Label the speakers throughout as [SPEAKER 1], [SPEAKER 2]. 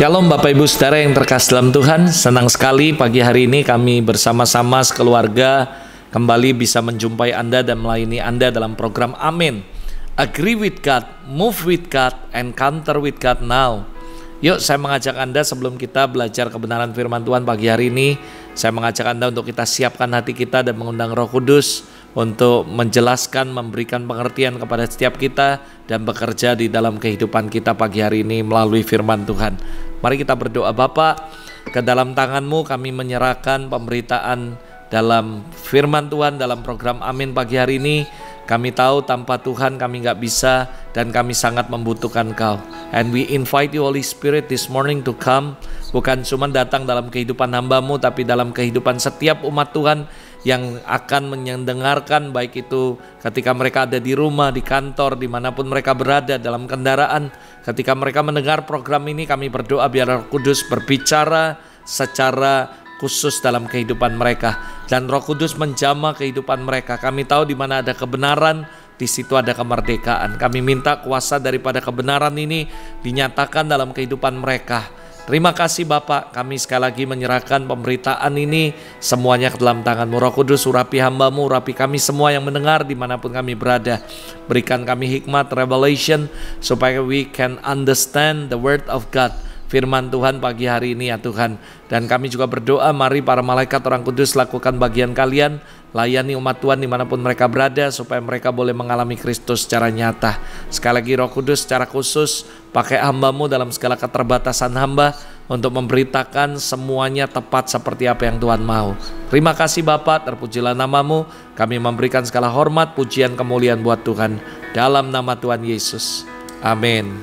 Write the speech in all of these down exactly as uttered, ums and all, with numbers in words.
[SPEAKER 1] Shalom Bapak Ibu Saudara yang terkasih dalam Tuhan. Senang sekali pagi hari ini kami bersama-sama sekeluarga kembali bisa menjumpai Anda dan melayani Anda dalam program Amin. Agree with God, move with God, encounter with God now. Yuk saya mengajak Anda sebelum kita belajar kebenaran firman Tuhan pagi hari ini, saya mengajak Anda untuk kita siapkan hati kita dan mengundang Roh Kudus untuk menjelaskan, memberikan pengertian kepada setiap kita dan bekerja di dalam kehidupan kita pagi hari ini melalui firman Tuhan. Mari kita berdoa. Bapa, ke dalam tangan-Mu kami menyerahkan pemberitaan dalam firman Tuhan dalam program Amin pagi hari ini. Kami tahu tanpa Tuhan kami nggak bisa dan kami sangat membutuhkan Kau. And we invite you Holy Spirit this morning to come. Bukan cuma datang dalam kehidupan hamba-Mu, tapi dalam kehidupan setiap umat Tuhan yang akan mendengarkan, baik itu ketika mereka ada di rumah, di kantor, dimanapun mereka berada, dalam kendaraan. Ketika mereka mendengar program ini, kami berdoa biar Roh Kudus berbicara secara khusus dalam kehidupan mereka, dan Roh Kudus menjamah kehidupan mereka. Kami tahu di mana ada kebenaran, di situ ada kemerdekaan. Kami minta kuasa daripada kebenaran ini dinyatakan dalam kehidupan mereka. Terima kasih Bapak, kami sekali lagi menyerahkan pemberitaan ini semuanya ke dalam tangan-Mu. Roh Kudus, urapi hamba-Mu, urapi kami semua yang mendengar dimanapun kami berada. Berikan kami hikmat, revelation, supaya we can understand the word of God, firman Tuhan pagi hari ini ya Tuhan. Dan kami juga berdoa, mari para malaikat orang kudus lakukan bagian kalian, layani umat Tuhan dimanapun mereka berada, supaya mereka boleh mengalami Kristus secara nyata. Sekali lagi Roh Kudus secara khusus pakai hamba-Mu dalam segala keterbatasan hamba untuk memberitakan semuanya tepat seperti apa yang Tuhan mau. Terima kasih Bapak, terpujilah nama-Mu. Kami memberikan segala hormat, pujian, kemuliaan buat Tuhan dalam nama Tuhan Yesus. Amin.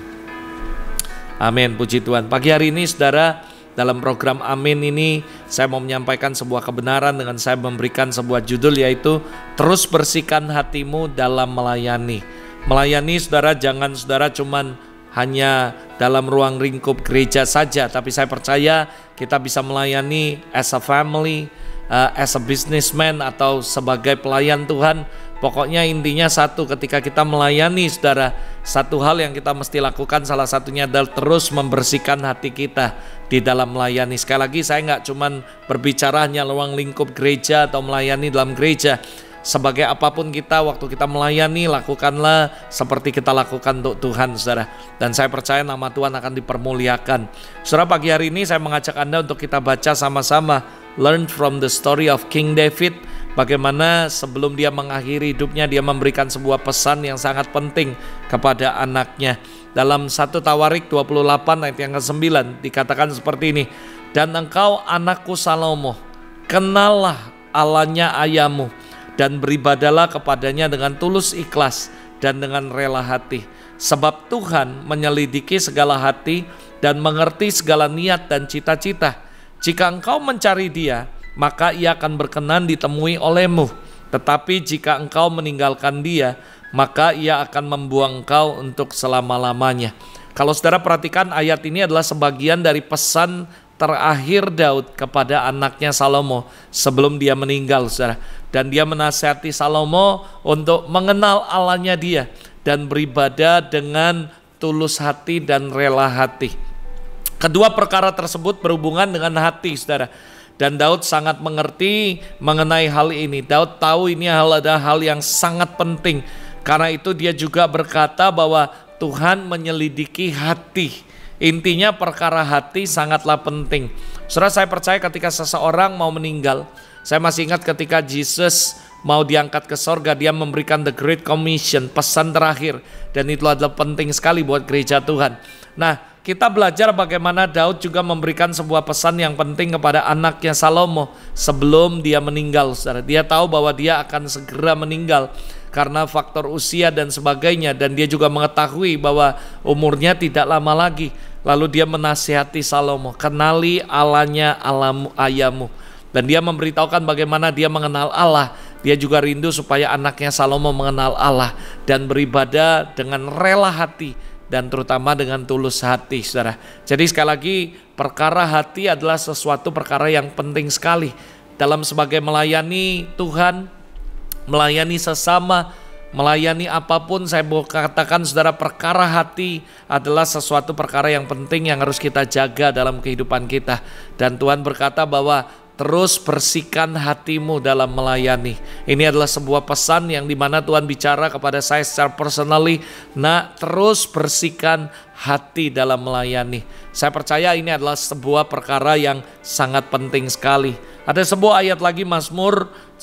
[SPEAKER 1] Amin, puji Tuhan. Pagi hari ini saudara, dalam program Amin ini saya mau menyampaikan sebuah kebenaran dengan saya memberikan sebuah judul, yaitu terus bersihkan hatimu dalam melayani. Melayani saudara, jangan saudara cuman hanya dalam ruang lingkup gereja saja, tapi saya percaya kita bisa melayani as a family, uh, as a businessman, atau sebagai pelayan Tuhan. Pokoknya intinya satu, ketika kita melayani saudara, satu hal yang kita mesti lakukan salah satunya adalah terus membersihkan hati kita di dalam melayani. Sekali lagi saya nggak cuman berbicara hanya ruang lingkup gereja atau melayani dalam gereja. Sebagai apapun kita, waktu kita melayani, lakukanlah seperti kita lakukan untuk Tuhan saudara. Dan saya percaya nama Tuhan akan dipermuliakan. Saudara, pagi hari ini saya mengajak Anda untuk kita baca sama-sama Learn from the story of King David. Bagaimana sebelum dia mengakhiri hidupnya, dia memberikan sebuah pesan yang sangat penting kepada anaknya. Dalam satu Tawarik dua puluh delapan ayat yang kesembilan dikatakan seperti ini. Dan engkau anakku Salomo, kenallah Allahnya ayahmu, dan beribadalah kepadanya dengan tulus ikhlas dan dengan rela hati. Sebab Tuhan menyelidiki segala hati dan mengerti segala niat dan cita-cita. Jika engkau mencari Dia, maka Ia akan berkenan ditemui olehmu. Tetapi jika engkau meninggalkan Dia, maka Ia akan membuang engkau untuk selama-lamanya. Kalau saudara perhatikan, ayat ini adalah sebagian dari pesan terakhir Daud kepada anaknya Salomo sebelum dia meninggal saudara. Dan dia menasihati Salomo untuk mengenal Allahnya dia dan beribadah dengan tulus hati dan rela hati. Kedua perkara tersebut berhubungan dengan hati saudara. Dan Daud sangat mengerti mengenai hal ini. Daud tahu ini hal adalah hal yang sangat penting. Karena itu dia juga berkata bahwa Tuhan menyelidiki hati. Intinya perkara hati sangatlah penting. Saudara, saya percaya ketika seseorang mau meninggal, saya masih ingat ketika Yesus mau diangkat ke sorga, dia memberikan the Great Commission, pesan terakhir. Dan itu adalah penting sekali buat gereja Tuhan. Nah, kita belajar bagaimana Daud juga memberikan sebuah pesan yang penting kepada anaknya Salomo sebelum dia meninggal. Saudara, dia tahu bahwa dia akan segera meninggal karena faktor usia dan sebagainya, dan dia juga mengetahui bahwa umurnya tidak lama lagi. Lalu dia menasihati Salomo, kenali Allahnya Allahmu, ayahmu. Dan dia memberitahukan bagaimana dia mengenal Allah. Dia juga rindu supaya anaknya Salomo mengenal Allah dan beribadah dengan rela hati dan terutama dengan tulus hati saudara. Jadi sekali lagi, perkara hati adalah sesuatu perkara yang penting sekali dalam sebagai melayani Tuhan, melayani sesama. melayani apapun, saya mau katakan saudara, perkara hati adalah sesuatu perkara yang penting yang harus kita jaga dalam kehidupan kita. Dan Tuhan berkata bahwa terus bersihkan hatimu dalam melayani. Ini adalah sebuah pesan yang dimana Tuhan bicara kepada saya secara personally. Nah, terus bersihkan hati dalam melayani. Saya percaya ini adalah sebuah perkara yang sangat penting sekali. Ada sebuah ayat lagi, Mazmur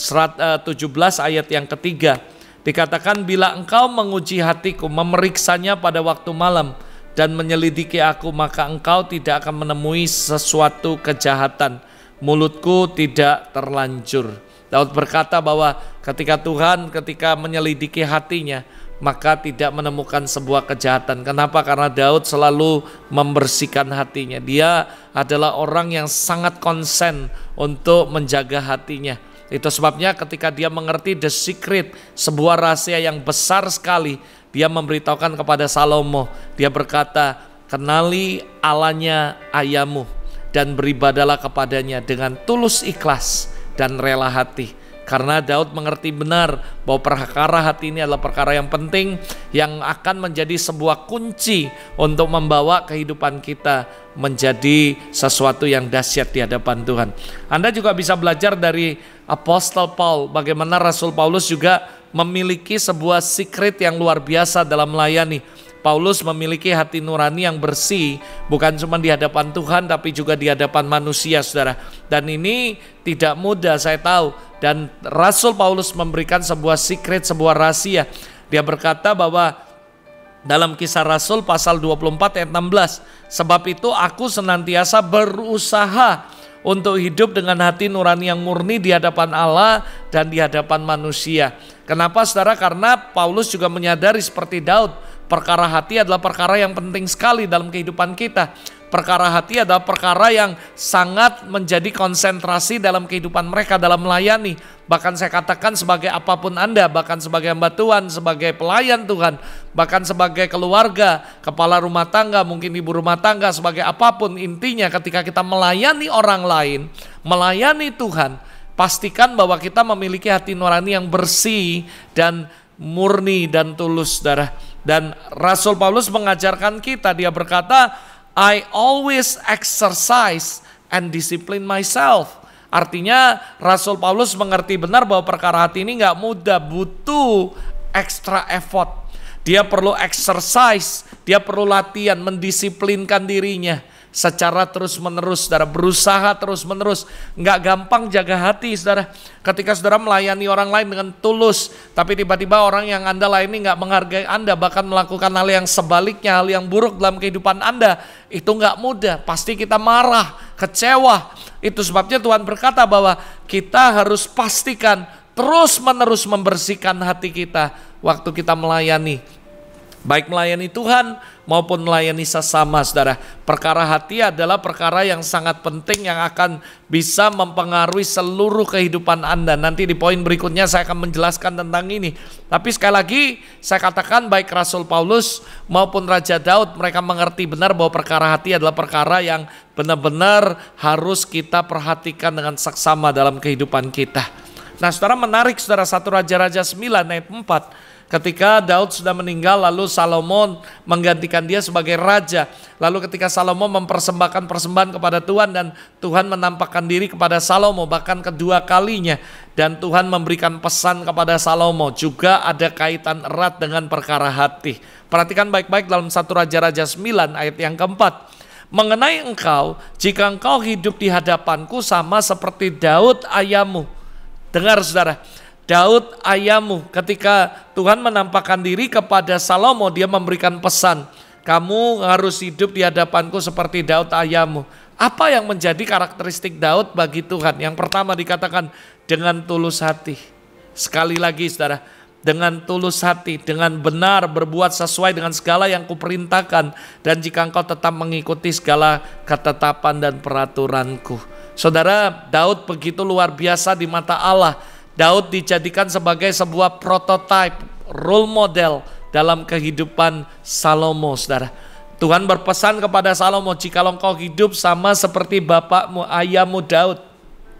[SPEAKER 1] tujuh belas ayat yang ketiga. Dikatakan, bila engkau menguji hatiku, memeriksanya pada waktu malam, dan menyelidiki aku, maka engkau tidak akan menemui sesuatu kejahatan. Mulutku tidak terlanjur. Daud berkata bahwa ketika Tuhan ketika menyelidiki hatinya, maka tidak menemukan sebuah kejahatan. Kenapa? Karena Daud selalu membersihkan hatinya. Dia adalah orang yang sangat konsen untuk menjaga hatinya. Itu sebabnya ketika dia mengerti the secret, sebuah rahasia yang besar sekali, dia memberitahukan kepada Salomo. Dia berkata, kenali Allahnya ayahmu dan beribadalah kepadanya dengan tulus ikhlas dan rela hati. Karena Daud mengerti benar bahwa perkara hati ini adalah perkara yang penting, yang akan menjadi sebuah kunci untuk membawa kehidupan kita menjadi sesuatu yang dahsyat di hadapan Tuhan. Anda juga bisa belajar dari Apostle Paul, bagaimana Rasul Paulus juga memiliki sebuah secret yang luar biasa dalam melayani. Paulus memiliki hati nurani yang bersih, bukan cuma di hadapan Tuhan, tapi juga di hadapan manusia, saudara. Dan ini tidak mudah, saya tahu. Dan Rasul Paulus memberikan sebuah secret, sebuah rahasia. Dia berkata bahwa dalam Kisah Rasul pasal dua puluh empat ayat enam belas, sebab itu aku senantiasa berusaha untuk hidup dengan hati nurani yang murni di hadapan Allah dan di hadapan manusia. Kenapa, saudara? Karena Paulus juga menyadari seperti Daud, perkara hati adalah perkara yang penting sekali dalam kehidupan kita. Perkara hati adalah perkara yang sangat menjadi konsentrasi dalam kehidupan mereka dalam melayani. Bahkan saya katakan sebagai apapun Anda, bahkan sebagai hamba Tuhan, sebagai pelayan Tuhan, bahkan sebagai keluarga, kepala rumah tangga, mungkin ibu rumah tangga, sebagai apapun, intinya ketika kita melayani orang lain, melayani Tuhan, pastikan bahwa kita memiliki hati nurani yang bersih dan murni dan tulus, saudara. Dan Rasul Paulus mengajarkan kita, dia berkata, I always exercise and discipline myself. Artinya Rasul Paulus mengerti benar bahwa perkara hati ini gak mudah, butuh extra effort. Dia perlu exercise, dia perlu latihan, mendisiplinkan dirinya secara terus menerus, saudara, berusaha terus menerus. Nggak gampang jaga hati, saudara. Ketika saudara melayani orang lain dengan tulus, tapi tiba-tiba orang yang Anda layani nggak menghargai Anda, bahkan melakukan hal yang sebaliknya, hal yang buruk dalam kehidupan Anda, itu nggak mudah. Pasti kita marah, kecewa. Itu sebabnya Tuhan berkata bahwa kita harus pastikan terus menerus membersihkan hati kita waktu kita melayani. Baik melayani Tuhan maupun melayani sesama, saudara. Perkara hati adalah perkara yang sangat penting yang akan bisa mempengaruhi seluruh kehidupan Anda. Nanti di poin berikutnya saya akan menjelaskan tentang ini. Tapi sekali lagi saya katakan, baik Rasul Paulus maupun Raja Daud, mereka mengerti benar bahwa perkara hati adalah perkara yang benar-benar harus kita perhatikan dengan saksama dalam kehidupan kita. Nah, saudara, menarik, saudara, satu Raja-Raja sembilan ayat empat. Ketika Daud sudah meninggal, lalu Salomo menggantikan dia sebagai raja. Lalu ketika Salomo mempersembahkan persembahan kepada Tuhan, dan Tuhan menampakkan diri kepada Salomo bahkan kedua kalinya, dan Tuhan memberikan pesan kepada Salomo, juga ada kaitan erat dengan perkara hati. Perhatikan baik-baik dalam satu Raja-Raja sembilan ayat yang keempat. Mengenai engkau, jika engkau hidup di hadapanku sama seperti Daud ayahmu. Dengar, saudara, Daud ayahmu, ketika Tuhan menampakkan diri kepada Salomo, dia memberikan pesan, kamu harus hidup di hadapanku seperti Daud ayahmu. Apa yang menjadi karakteristik Daud bagi Tuhan? Yang pertama dikatakan dengan tulus hati. Sekali lagi, saudara, dengan tulus hati, dengan benar berbuat sesuai dengan segala yang kuperintahkan, dan jika engkau tetap mengikuti segala ketetapan dan peraturanku. Saudara, Daud begitu luar biasa di mata Allah. Daud dijadikan sebagai sebuah prototipe, role model dalam kehidupan Salomo, saudara. Tuhan berpesan kepada Salomo, jika engkau hidup sama seperti bapakmu, ayahmu Daud,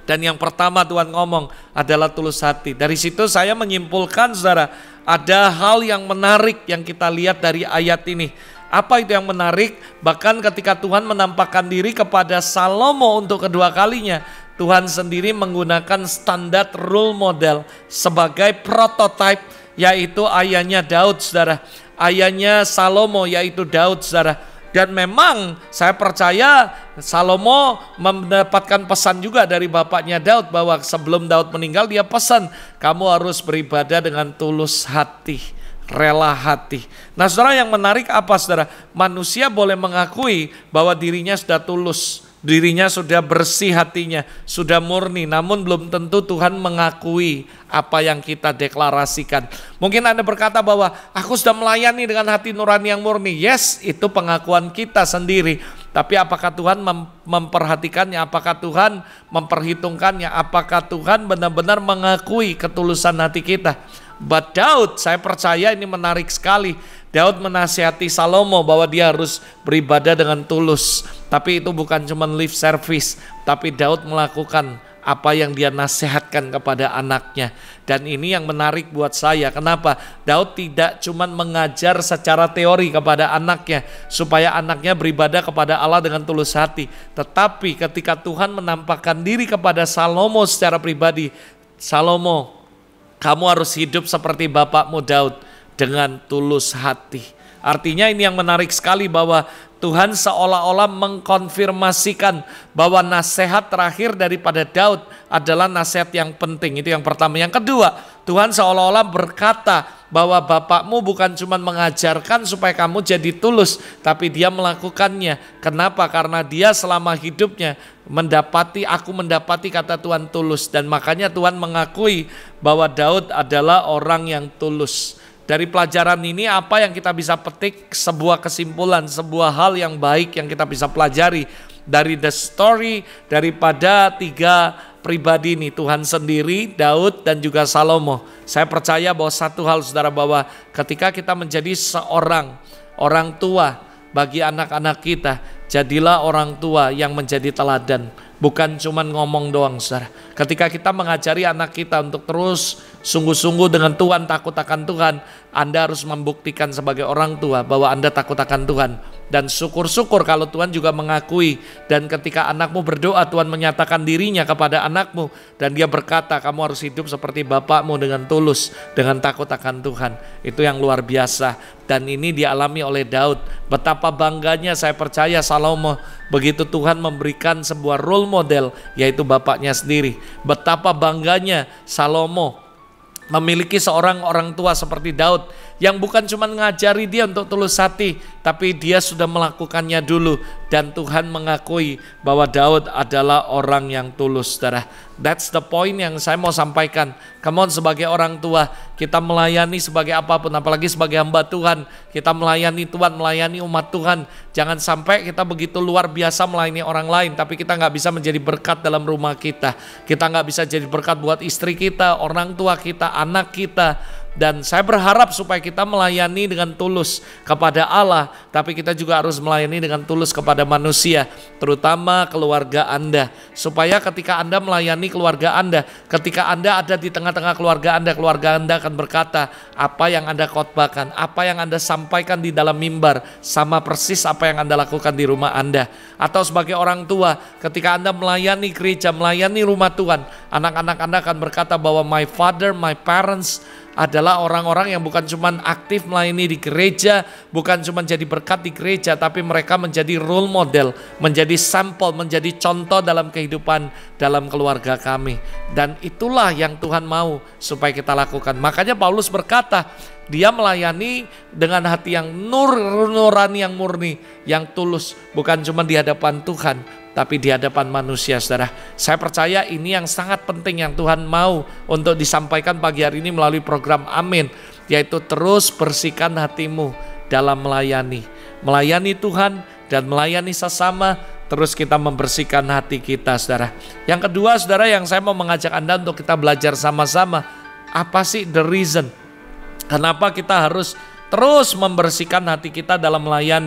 [SPEAKER 1] Dan yang pertama Tuhan ngomong adalah tulus hati. Dari situ saya menyimpulkan saudara, ada hal yang menarik yang kita lihat dari ayat ini. Apa itu yang menarik? Bahkan ketika Tuhan menampakkan diri kepada Salomo untuk kedua kalinya, Tuhan sendiri menggunakan standar role model sebagai prototipe, yaitu ayahnya Daud saudara. Ayahnya Salomo yaitu Daud saudara. Dan memang saya percaya Salomo mendapatkan pesan juga dari bapaknya Daud bahwa sebelum Daud meninggal dia pesan, kamu harus beribadah dengan tulus hati, rela hati. Nah saudara, yang menarik apa saudara? Manusia boleh mengakui bahwa dirinya sudah tulus, dirinya sudah bersih hatinya, sudah murni, namun belum tentu Tuhan mengakui apa yang kita deklarasikan. Mungkin Anda berkata bahwa aku sudah melayani dengan hati nurani yang murni. Yes, itu pengakuan kita sendiri. Tapi apakah Tuhan mem memperhatikannya? Apakah Tuhan memperhitungkannya? Apakah Tuhan benar-benar mengakui ketulusan hati kita? But Daud, saya percaya ini menarik sekali. Daud menasihati Salomo bahwa dia harus beribadah dengan tulus. Tapi itu bukan cuma lip service, tapi Daud melakukan apa yang dia nasihatkan kepada anaknya. Dan ini yang menarik buat saya. Kenapa? Daud tidak cuma mengajar secara teori kepada anaknya supaya anaknya beribadah kepada Allah dengan tulus hati. Tetapi ketika Tuhan menampakkan diri kepada Salomo secara pribadi, Salomo, kamu harus hidup seperti bapakmu Daud dengan tulus hati. Artinya ini yang menarik sekali bahwa Tuhan seolah-olah mengkonfirmasikan bahwa nasihat terakhir daripada Daud adalah nasihat yang penting. Itu yang pertama. Yang kedua, Tuhan seolah-olah berkata bahwa bapakmu bukan cuma mengajarkan supaya kamu jadi tulus, tapi dia melakukannya. Kenapa? Karena dia selama hidupnya mendapati, aku mendapati kata Tuhan tulus. Dan makanya Tuhan mengakui bahwa Daud adalah orang yang tulus. Dari pelajaran ini apa yang kita bisa petik? Sebuah kesimpulan, sebuah hal yang baik yang kita bisa pelajari dari the story daripada tiga pribadi ini, Tuhan sendiri, Daud, dan juga Salomo. Saya percaya bahwa satu hal saudara, bahwa ketika kita menjadi seorang orang tua bagi anak-anak kita, jadilah orang tua yang menjadi teladan. Bukan cuma ngomong doang saudara. Ketika kita mengajari anak kita untuk terus sungguh-sungguh dengan Tuhan, takut akan Tuhan, Anda harus membuktikan sebagai orang tua bahwa Anda takut akan Tuhan. Dan syukur-syukur kalau Tuhan juga mengakui. Dan ketika anakmu berdoa, Tuhan menyatakan dirinya kepada anakmu. Dan dia berkata, kamu harus hidup seperti bapakmu dengan tulus, dengan takut akan Tuhan. Itu yang luar biasa. Dan ini dialami oleh Daud. Betapa bangganya saya percaya Salomo begitu Tuhan memberikan sebuah role model, yaitu bapaknya sendiri. Betapa bangganya Salomo memiliki seorang orang tua seperti Daud yang bukan cuma ngajari dia untuk tulus hati, tapi dia sudah melakukannya dulu. Dan Tuhan mengakui bahwa Daud adalah orang yang tulus, saudara. That's the point yang saya mau sampaikan. Come on, sebagai orang tua, kita melayani sebagai apapun, apalagi sebagai hamba Tuhan. Kita melayani Tuhan, melayani umat Tuhan. Jangan sampai kita begitu luar biasa melayani orang lain, tapi kita nggak bisa menjadi berkat dalam rumah kita. Kita nggak bisa jadi berkat buat istri kita, orang tua kita, anak kita. Dan saya berharap supaya kita melayani dengan tulus kepada Allah, tapi kita juga harus melayani dengan tulus kepada manusia, terutama keluarga Anda. Supaya ketika Anda melayani keluarga Anda, ketika Anda ada di tengah-tengah keluarga Anda, keluarga Anda akan berkata, apa yang Anda khotbahkan, apa yang Anda sampaikan di dalam mimbar, sama persis apa yang Anda lakukan di rumah Anda. Atau sebagai orang tua, ketika Anda melayani gereja, melayani rumah Tuhan, anak-anak Anda akan berkata bahwa my father, my parents adalah orang-orang yang bukan cuma aktif melayani di gereja, bukan cuma jadi berkat di gereja, tapi mereka menjadi role model, menjadi sampel, menjadi contoh dalam kehidupan dalam keluarga kami. Dan itulah yang Tuhan mau supaya kita lakukan. Makanya Paulus berkata, dia melayani dengan hati yang nur, nurani, yang murni, yang tulus, bukan cuma di hadapan Tuhan, tapi di hadapan manusia, saudara. Saya percaya ini yang sangat penting yang Tuhan mau untuk disampaikan pagi hari ini melalui program Amin, yaitu terus bersihkan hatimu dalam melayani. Melayani Tuhan dan melayani sesama, terus kita membersihkan hati kita, saudara. Yang kedua, saudara, yang saya mau mengajak Anda untuk kita belajar sama-sama, apa sih the reason? Kenapa kita harus terus membersihkan hati kita dalam melayani?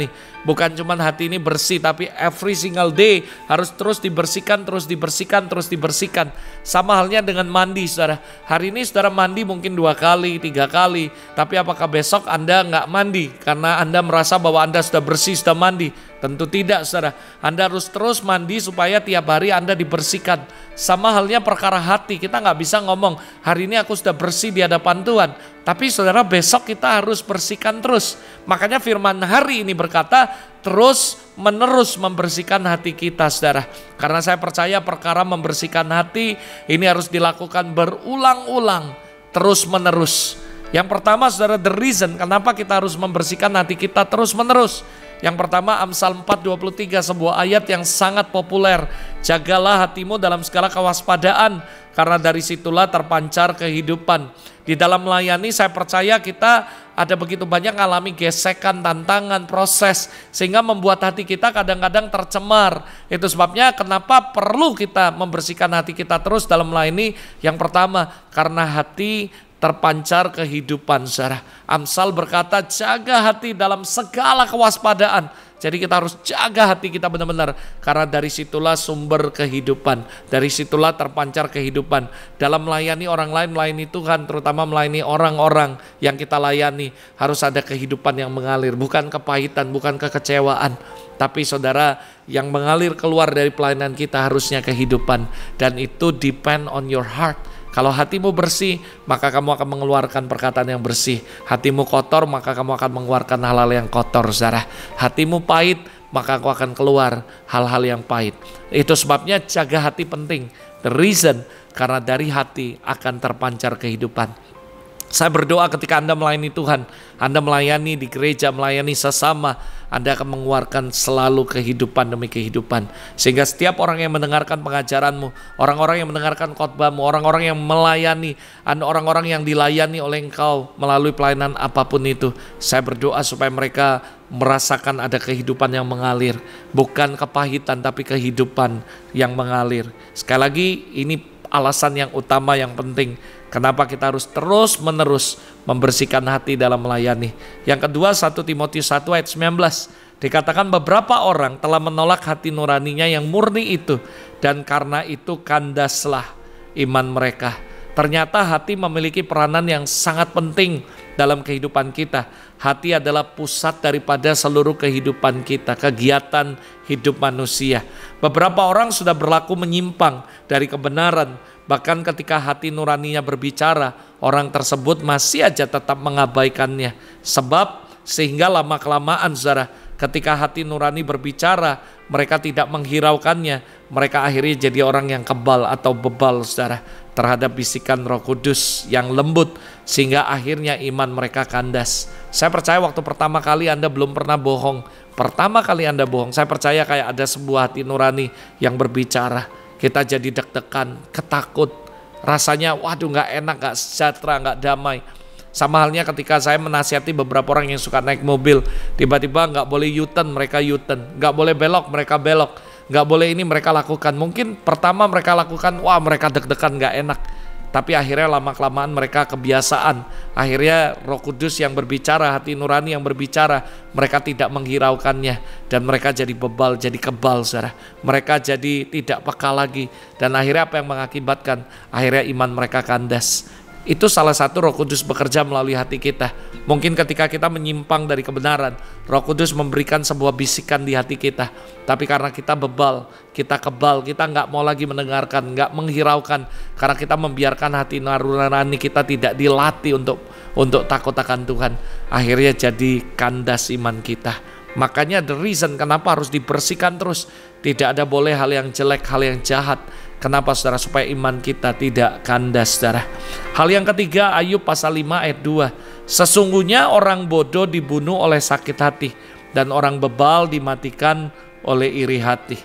[SPEAKER 1] Bukan cuma hati ini bersih, tapi every single day harus terus dibersihkan, terus dibersihkan, terus dibersihkan. Sama halnya dengan mandi, saudara. Hari ini saudara mandi mungkin dua kali, tiga kali. Tapi apakah besok Anda nggak mandi? Karena Anda merasa bahwa Anda sudah bersih, sudah mandi. Tentu tidak, saudara. Anda harus terus mandi supaya tiap hari Anda dibersihkan. Sama halnya perkara hati. Kita nggak bisa ngomong, hari ini aku sudah bersih di hadapan Tuhan. Tapi saudara, besok kita harus bersihkan terus. Makanya firman hari ini berkata, terus menerus membersihkan hati kita, saudara. Karena saya percaya perkara membersihkan hati ini harus dilakukan berulang-ulang, terus menerus. Yang pertama, saudara, the reason kenapa kita harus membersihkan hati kita terus menerus. Yang pertama, Amsal empat dua puluh tiga, sebuah ayat yang sangat populer. Jagalah hatimu dalam segala kewaspadaan, karena dari situlah terpancar kehidupan. Di dalam melayani saya percaya kita ada begitu banyak mengalami gesekan, tantangan, proses, sehingga membuat hati kita kadang-kadang tercemar. Itu sebabnya kenapa perlu kita membersihkan hati kita terus dalam melayani. Yang pertama, karena hati terpancar kehidupan, saudara. Amsal berkata, jaga hati dalam segala kewaspadaan. Jadi kita harus jaga hati kita benar-benar, karena dari situlah sumber kehidupan, dari situlah terpancar kehidupan. Dalam melayani orang lain, melayani Tuhan, terutama melayani orang-orang yang kita layani, harus ada kehidupan yang mengalir, bukan kepahitan, bukan kekecewaan. Tapi saudara, yang mengalir keluar dari pelayanan kita harusnya kehidupan, dan itu depend on your heart. Kalau hatimu bersih, maka kamu akan mengeluarkan perkataan yang bersih. Hatimu kotor, maka kamu akan mengeluarkan hal-hal yang kotor, saudara. Hatimu pahit, maka aku akan keluar hal-hal yang pahit. Itu sebabnya jaga hati penting. The reason, karena dari hati akan terpancar kehidupan. Saya berdoa ketika Anda melayani Tuhan, Anda melayani di gereja, melayani sesama, Anda akan mengeluarkan selalu kehidupan demi kehidupan. Sehingga setiap orang yang mendengarkan pengajaranmu, orang-orang yang mendengarkan khotbahmu, orang-orang yang melayani, orang-orang yang dilayani oleh engkau melalui pelayanan apapun itu, saya berdoa supaya mereka merasakan ada kehidupan yang mengalir. Bukan kepahitan, tapi kehidupan yang mengalir. Sekali lagi, ini alasan yang utama, yang penting. Kenapa kita harus terus menerus membersihkan hati dalam melayani. Yang kedua, satu Timotius satu ayat sembilan belas. Dikatakan beberapa orang telah menolak hati nuraninya yang murni itu, dan karena itu kandaslah iman mereka. Ternyata hati memiliki peranan yang sangat penting dalam kehidupan kita. Hati adalah pusat daripada seluruh kehidupan kita, kegiatan hidup manusia. Beberapa orang sudah berlaku menyimpang dari kebenaran. Bahkan ketika hati nuraninya berbicara, orang tersebut masih aja tetap mengabaikannya. Sebab sehingga lama-kelamaan, saudara, ketika hati nurani berbicara, mereka tidak menghiraukannya. Mereka akhirnya jadi orang yang kebal atau bebal, saudara, terhadap bisikan Roh Kudus yang lembut, sehingga akhirnya iman mereka kandas. Saya percaya waktu pertama kali Anda belum pernah bohong. Pertama kali Anda bohong, saya percaya kayak ada sebuah hati nurani yang berbicara. Kita jadi deg-degan, ketakut, rasanya waduh gak enak, gak sejahtera, gak damai. Sama halnya ketika saya menasihati beberapa orang yang suka naik mobil, tiba-tiba gak boleh U-turn, mereka U-turn, gak boleh belok, mereka belok, gak boleh ini, mereka lakukan. Mungkin pertama mereka lakukan, wah mereka deg-degan, gak enak. Tapi akhirnya lama-kelamaan mereka kebiasaan. Akhirnya Roh Kudus yang berbicara, hati nurani yang berbicara, mereka tidak menghiraukannya. Dan mereka jadi bebal, jadi kebal, saudara. Mereka jadi tidak peka lagi. Dan akhirnya apa yang mengakibatkan? Akhirnya iman mereka kandas. Itu salah satu Roh Kudus bekerja melalui hati kita. Mungkin ketika kita menyimpang dari kebenaran, Roh Kudus memberikan sebuah bisikan di hati kita. Tapi karena kita bebal, kita kebal, kita nggak mau lagi mendengarkan, nggak menghiraukan. Karena kita membiarkan hati nurani kita tidak dilatih untuk untuk takut akan Tuhan. Akhirnya jadi kandas iman kita. Makanya the reason kenapa harus dibersihkan terus. Tidak ada boleh hal yang jelek, hal yang jahat. Kenapa, saudara? Supaya iman kita tidak kandas, saudara. Hal yang ketiga, Ayub pasal lima ayat dua. Sesungguhnya orang bodoh dibunuh oleh sakit hati, dan orang bebal dimatikan oleh iri hati.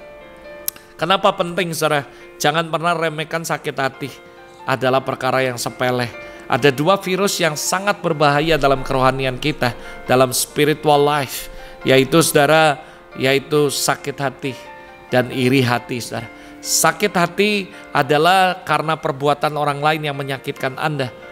[SPEAKER 1] Kenapa penting, saudara? Jangan pernah remehkan sakit hati. Adalah perkara yang sepele. Ada dua virus yang sangat berbahaya dalam kerohanian kita, dalam spiritual life, yaitu, saudara, yaitu sakit hati dan iri hati, saudara. Sakit hati adalah karena perbuatan orang lain yang menyakitkan Anda.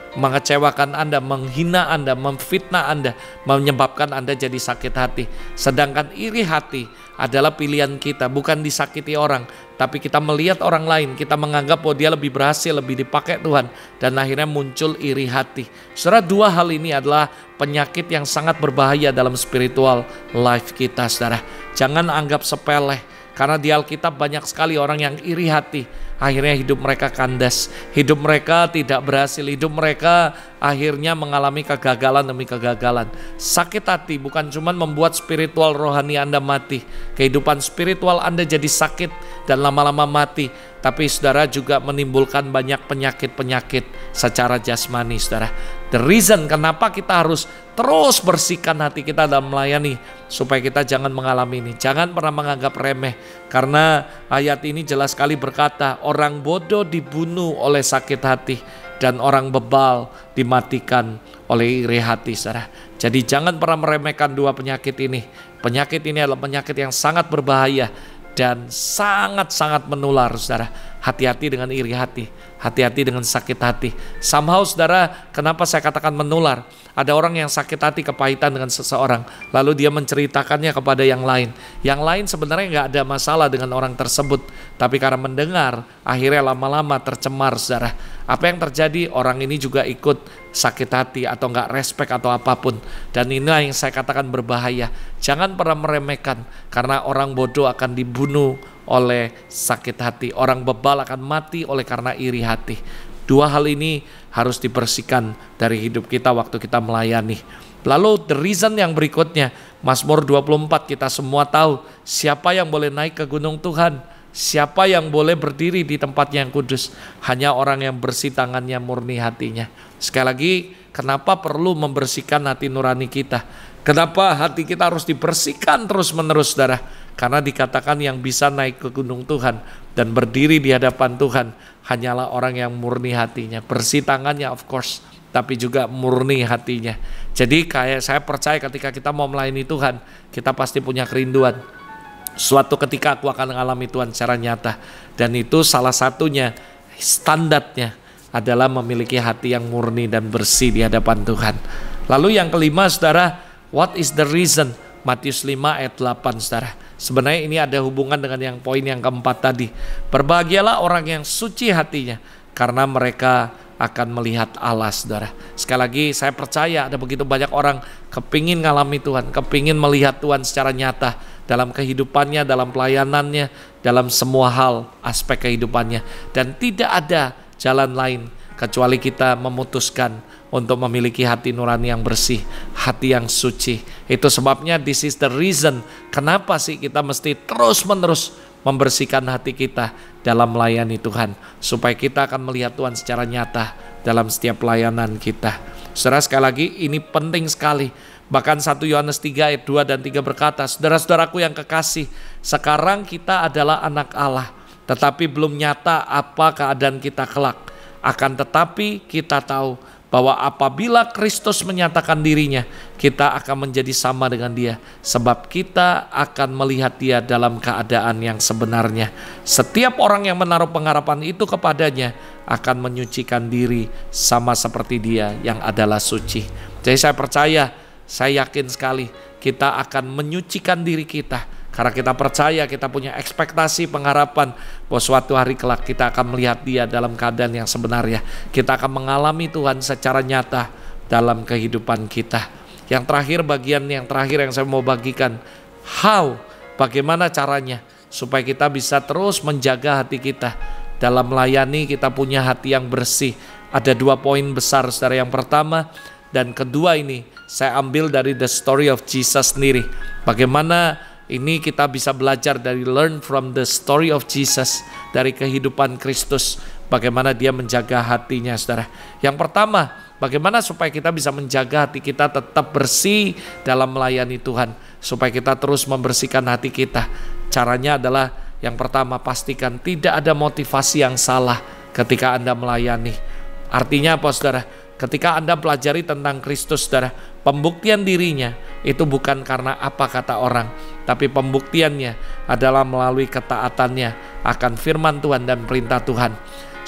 [SPEAKER 1] mengecewakan Anda, menghina Anda, memfitnah Anda, menyebabkan Anda jadi sakit hati. Sedangkan iri hati adalah pilihan kita, bukan disakiti orang, tapi kita melihat orang lain, kita menganggap bahwa dia lebih berhasil, lebih dipakai Tuhan, dan akhirnya muncul iri hati. Saudara, dua hal ini adalah penyakit yang sangat berbahaya dalam spiritual life kita, saudara. Jangan anggap sepele, karena di Alkitab banyak sekali orang yang iri hati. Akhirnya hidup mereka kandas, hidup mereka tidak berhasil, hidup mereka akhirnya mengalami kegagalan demi kegagalan. Sakit hati bukan cuma membuat spiritual rohani Anda mati, kehidupan spiritual Anda jadi sakit dan lama-lama mati, tapi saudara juga menimbulkan banyak penyakit-penyakit secara jasmani, saudara. The reason kenapa kita harus terus bersihkan hati kita dalam melayani, supaya kita jangan mengalami ini. Jangan pernah menganggap remeh, karena ayat ini jelas sekali berkata, orang bodoh dibunuh oleh sakit hati, dan orang bebal dimatikan oleh iri hati, saudara. Jadi jangan pernah meremehkan dua penyakit ini. Penyakit ini adalah penyakit yang sangat berbahaya dan sangat-sangat menular, saudara. Hati-hati dengan iri hati, hati-hati dengan sakit hati. Somehow, saudara, kenapa saya katakan menular? Ada orang yang sakit hati kepahitan dengan seseorang, lalu dia menceritakannya kepada yang lain. Yang lain sebenarnya nggak ada masalah dengan orang tersebut, tapi karena mendengar, akhirnya lama-lama tercemar, saudara. Apa yang terjadi? Orang ini juga ikut sakit hati atau nggak respect atau apapun. Dan ini yang saya katakan berbahaya. Jangan pernah meremehkan, karena orang bodoh akan dibunuh oleh sakit hati. Orang bebal akan mati oleh karena iri hati. Dua hal ini harus dibersihkan dari hidup kita waktu kita melayani. Lalu the reason yang berikutnya, Mazmur dua puluh empat, kita semua tahu siapa yang boleh naik ke gunung Tuhan, siapa yang boleh berdiri di tempat yang kudus, hanya orang yang bersih tangannya, murni hatinya. Sekali lagi, kenapa perlu membersihkan hati nurani kita? Kenapa hati kita harus dibersihkan terus-menerus, saudara? Karena dikatakan yang bisa naik ke gunung Tuhan dan berdiri di hadapan Tuhan hanyalah orang yang murni hatinya. Bersih tangannya of course, tapi juga murni hatinya. Jadi kayak saya percaya ketika kita mau melayani Tuhan, kita pasti punya kerinduan. Suatu ketika aku akan mengalami Tuhan secara nyata. Dan itu salah satunya, standarnya adalah memiliki hati yang murni dan bersih di hadapan Tuhan. Lalu yang kelima, saudara, what is the reason? Matius lima ayat delapan, saudara. Sebenarnya ini ada hubungan dengan yang poin yang keempat tadi. Berbahagialah orang yang suci hatinya, karena mereka akan melihat Allah, saudara. Sekali lagi saya percaya ada begitu banyak orang kepingin ngalami Tuhan, kepingin melihat Tuhan secara nyata dalam kehidupannya, dalam pelayanannya, dalam semua hal aspek kehidupannya. Dan tidak ada jalan lain kecuali kita memutuskan untuk memiliki hati nurani yang bersih, hati yang suci. Itu sebabnya this is the reason kenapa sih kita mesti terus-menerus membersihkan hati kita dalam melayani Tuhan, supaya kita akan melihat Tuhan secara nyata dalam setiap pelayanan kita. Saudara, sekali lagi ini penting sekali. Bahkan satu Yohanes tiga ayat dua dan tiga berkata, saudara-saudaraku yang kekasih, sekarang kita adalah anak Allah, tetapi belum nyata apa keadaan kita kelak. Akan tetapi kita tahu bahwa apabila Kristus menyatakan dirinya, kita akan menjadi sama dengan dia, sebab kita akan melihat dia dalam keadaan yang sebenarnya. Setiap orang yang menaruh pengharapan itu kepadanya akan menyucikan diri sama seperti dia yang adalah suci. Jadi saya percaya, saya yakin sekali kita akan menyucikan diri kita, karena kita percaya, kita punya ekspektasi pengharapan bahwa suatu hari kelak kita akan melihat dia dalam keadaan yang sebenarnya. Kita akan mengalami Tuhan secara nyata dalam kehidupan kita. Yang terakhir, bagian yang terakhir yang saya mau bagikan, how, bagaimana caranya supaya kita bisa terus menjaga hati kita dalam melayani, kita punya hati yang bersih. Ada dua poin besar, saudara. Yang pertama dan kedua ini saya ambil dari the story of Jesus sendiri. Bagaimana ini kita bisa belajar dari learn from the story of Jesus, dari kehidupan Kristus, bagaimana dia menjaga hatinya, saudara. Yang pertama, bagaimana supaya kita bisa menjaga hati kita tetap bersih dalam melayani Tuhan, supaya kita terus membersihkan hati kita. Caranya adalah yang pertama, pastikan tidak ada motivasi yang salah ketika Anda melayani. Artinya apa, saudara? Ketika Anda pelajari tentang Kristus, saudara, pembuktian dirinya itu bukan karena apa kata orang, tapi pembuktiannya adalah melalui ketaatannya akan firman Tuhan dan perintah Tuhan.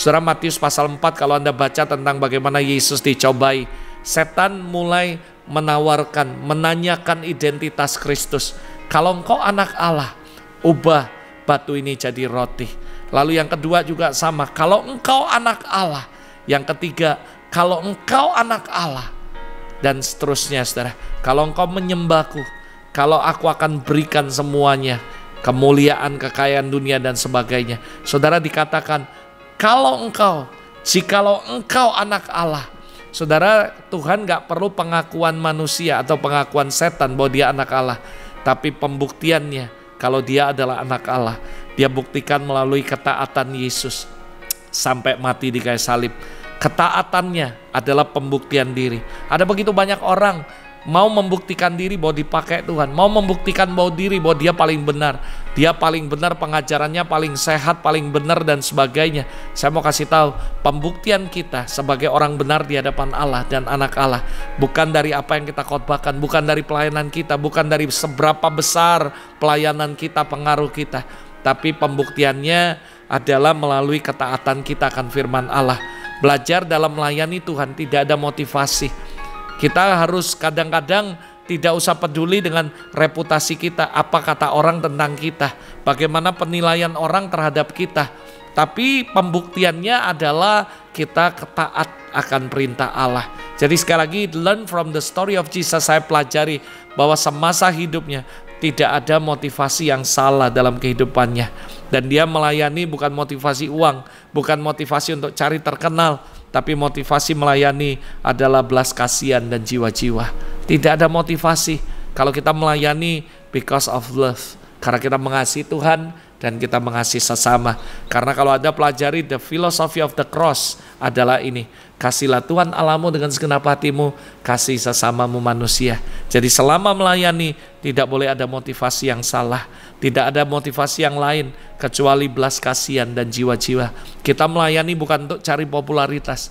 [SPEAKER 1] Saudara, Matius pasal empat kalau Anda baca tentang bagaimana Yesus dicobai, setan mulai menawarkan, menanyakan identitas Kristus. Kalau engkau anak Allah, ubah batu ini jadi roti. Lalu yang kedua juga sama, kalau engkau anak Allah. Yang ketiga, kalau engkau anak Allah. Dan seterusnya, saudara. Kalau engkau menyembahku, kalau aku akan berikan semuanya, kemuliaan, kekayaan dunia dan sebagainya. Saudara, dikatakan, kalau engkau, jikalau engkau anak Allah. Saudara, Tuhan gak perlu pengakuan manusia atau pengakuan setan bahwa dia anak Allah. Tapi pembuktiannya, kalau dia adalah anak Allah, dia buktikan melalui ketaatan Yesus sampai mati di kayu salib. Ketaatannya adalah pembuktian diri. Ada begitu banyak orang mau membuktikan diri bahwa dipakai Tuhan, mau membuktikan bahwa diri bahwa dia paling benar, dia paling benar, pengajarannya paling sehat, paling benar dan sebagainya. Saya mau kasih tahu, pembuktian kita sebagai orang benar di hadapan Allah dan anak Allah bukan dari apa yang kita khotbahkan, bukan dari pelayanan kita, bukan dari seberapa besar pelayanan kita, pengaruh kita, tapi pembuktiannya adalah melalui ketaatan kita akan firman Allah. Belajar dalam melayani Tuhan tidak ada motivasi. Kita harus kadang-kadang tidak usah peduli dengan reputasi kita, apa kata orang tentang kita, bagaimana penilaian orang terhadap kita. Tapi pembuktiannya adalah kita taat akan perintah Allah. Jadi sekali lagi, learn from the story of Jesus. Saya pelajari bahwa semasa hidupnya tidak ada motivasi yang salah dalam kehidupannya. Dan dia melayani bukan motivasi uang, bukan motivasi untuk cari terkenal, tapi motivasi melayani adalah belas kasihan dan jiwa-jiwa. Tidak ada motivasi kalau kita melayani because of love, karena kita mengasihi Tuhan dan kita mengasihi sesama. Karena kalau ada pelajari the philosophy of the cross adalah ini, kasihlah Tuhan Allahmu dengan segenap hatimu, kasih sesamamu manusia. Jadi selama melayani tidak boleh ada motivasi yang salah, tidak ada motivasi yang lain kecuali belas kasihan dan jiwa-jiwa. Kita melayani bukan untuk cari popularitas,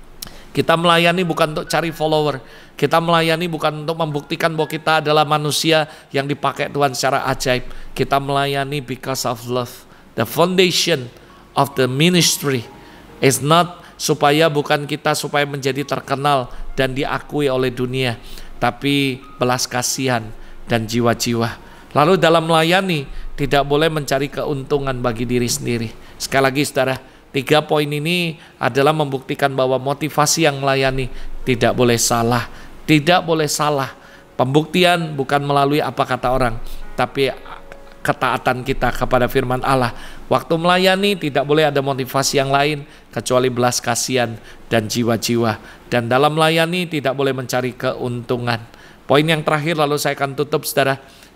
[SPEAKER 1] kita melayani bukan untuk cari follower, kita melayani bukan untuk membuktikan bahwa kita adalah manusia yang dipakai Tuhan secara ajaib. Kita melayani because of love. The foundation of the ministry is not supaya bukan kita supaya menjadi terkenal dan diakui oleh dunia, tapi belas kasihan dan jiwa-jiwa. Lalu dalam melayani tidak boleh mencari keuntungan bagi diri sendiri. Sekali lagi saudara, tiga poin ini adalah membuktikan bahwa motivasi yang melayani tidak boleh salah. Tidak boleh salah. Pembuktian bukan melalui apa kata orang, tapi ketaatan kita kepada firman Allah. Waktu melayani tidak boleh ada motivasi yang lain kecuali belas kasihan dan jiwa-jiwa. Dan dalam melayani tidak boleh mencari keuntungan. Poin yang terakhir lalu saya akan tutup saudara,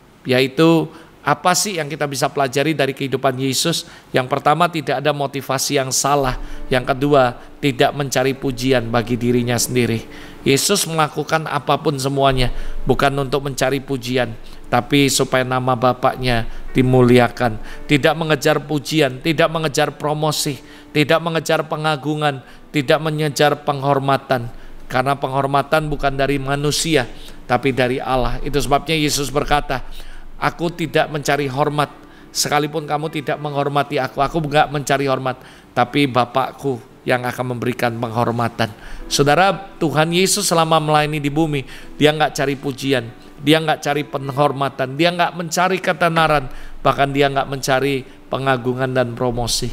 [SPEAKER 1] yaitu apa sih yang kita bisa pelajari dari kehidupan Yesus? Yang pertama, tidak ada motivasi yang salah. Yang kedua, tidak mencari pujian bagi dirinya sendiri. Yesus melakukan apapun semuanya bukan untuk mencari pujian, tapi supaya nama Bapaknya dimuliakan. Tidak mengejar pujian, tidak mengejar promosi, tidak mengejar pengagungan, tidak mengejar penghormatan. Karena penghormatan bukan dari manusia, tapi dari Allah. Itu sebabnya Yesus berkata, aku tidak mencari hormat, sekalipun kamu tidak menghormati aku, aku enggak mencari hormat, tapi Bapakku yang akan memberikan penghormatan. Saudara, Tuhan Yesus selama melayani di bumi, dia enggak cari pujian, dia enggak cari penghormatan, dia enggak mencari ketenaran, bahkan dia enggak mencari pengagungan dan promosi.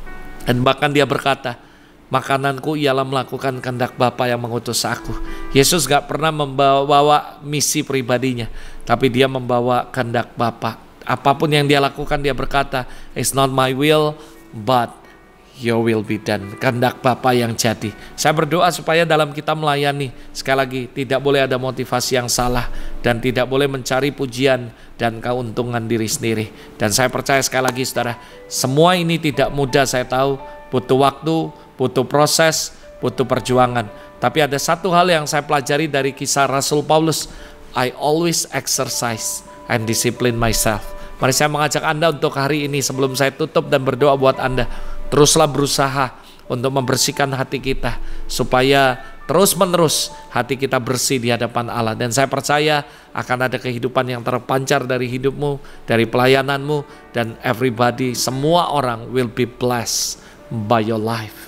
[SPEAKER 1] Dan bahkan dia berkata, makananku ialah melakukan kehendak Bapa yang mengutus aku. Yesus gak pernah membawa misi pribadinya, tapi dia membawa kehendak Bapa. Apapun yang dia lakukan, dia berkata, it's not my will, but your will be done. Kehendak Bapa yang jadi. Saya berdoa supaya dalam kita melayani, sekali lagi, tidak boleh ada motivasi yang salah, dan tidak boleh mencari pujian dan keuntungan diri sendiri. Dan saya percaya sekali lagi saudara, semua ini tidak mudah, saya tahu, butuh waktu, butuh proses, butuh perjuangan. Tapi ada satu hal yang saya pelajari dari kisah Rasul Paulus, I always exercise and discipline myself. Mari saya mengajak Anda untuk hari ini sebelum saya tutup dan berdoa buat Anda, teruslah berusaha untuk membersihkan hati kita supaya terus-menerus hati kita bersih di hadapan Allah. Dan saya percaya akan ada kehidupan yang terpancar dari hidupmu, dari pelayananmu, dan everybody, semua orang will be blessed by your life.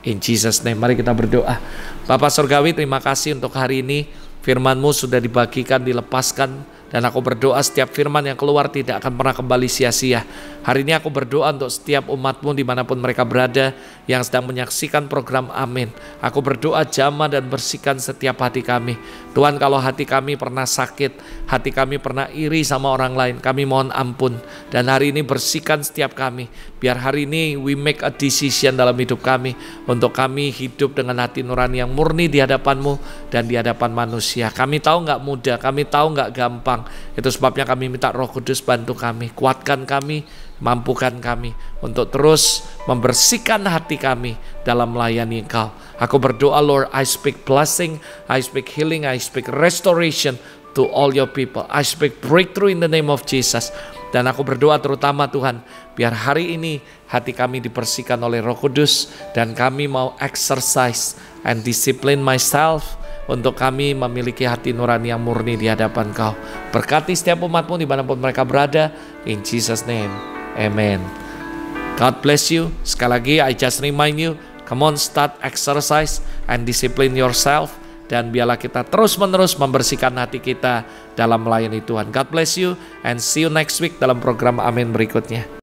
[SPEAKER 1] In Jesus name, mari kita berdoa. Bapa Surgawi, terima kasih untuk hari ini. Firman-Mu sudah dibagikan, dilepaskan. Dan aku berdoa setiap firman yang keluar tidak akan pernah kembali sia-sia. Hari ini aku berdoa untuk setiap umat-Mu dimanapun mereka berada yang sedang menyaksikan program Amin. Aku berdoa jamah dan bersihkan setiap hati kami. Tuhan, kalau hati kami pernah sakit, hati kami pernah iri sama orang lain, kami mohon ampun. Dan hari ini bersihkan setiap kami. Biar hari ini we make a decision dalam hidup kami, untuk kami hidup dengan hati nurani yang murni di hadapan-Mu dan di hadapan manusia. Kami tahu nggak mudah, kami tahu nggak gampang. Itu sebabnya kami minta Roh Kudus bantu kami, kuatkan kami, mampukan kami untuk terus membersihkan hati kami dalam melayani Engkau. Aku berdoa, Lord, I speak blessing, I speak healing, I speak restoration to all your people. I speak breakthrough in the name of Jesus. Dan aku berdoa terutama Tuhan, biar hari ini hati kami dibersihkan oleh Roh Kudus, dan kami mau exercise and discipline myself untuk kami memiliki hati nurani yang murni di hadapan Kau. Berkati setiap umat-Mu dimanapun mereka berada. In Jesus name, amen. God bless you. Sekali lagi, I just remind you, come on, start exercise and discipline yourself. Dan biarlah kita terus-menerus membersihkan hati kita dalam melayani Tuhan. God bless you and see you next week dalam program Amin berikutnya.